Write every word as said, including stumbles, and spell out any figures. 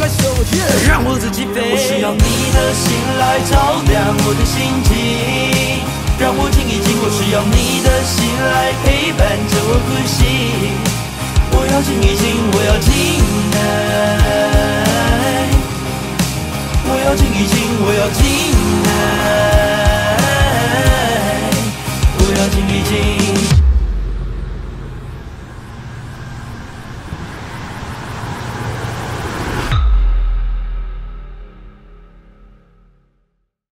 让我自己飞。我需要你的心来照亮我的心境，让我静一静。我需要你的心来陪伴着我呼吸。我要静一静，我要静爱，我要静一静，我要静爱。